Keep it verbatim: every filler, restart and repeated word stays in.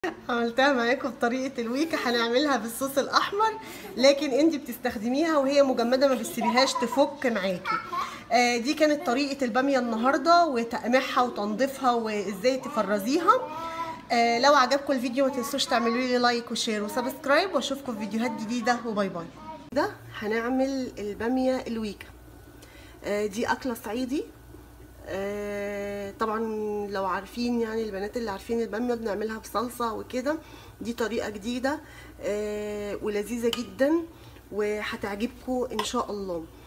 عملتها معاكم بطريقه الويكا، هنعملها بالصوص الاحمر، لكن انت بتستخدميها وهي مجمده ما بتسيبيهاش تفك معاكي. آه دي كانت طريقه الباميه النهارده، وتقميعها وتنظيفها وازاي تفرزيها. آه لو عجبكم الفيديو ما تنسوش تعملوا لي لايك وشير وسبسكرايب، واشوفكم في فيديوهات جديده، وباي باي. ده هنعمل الباميه الويكا. آه دي اكله صعيدي. آه طبعا لو عارفين، يعني البنات اللي عارفين الباميه بنعملها بصلصه وكده. دي طريقه جديده آه ولذيذه جدا، وهتعجبكم ان شاء الله.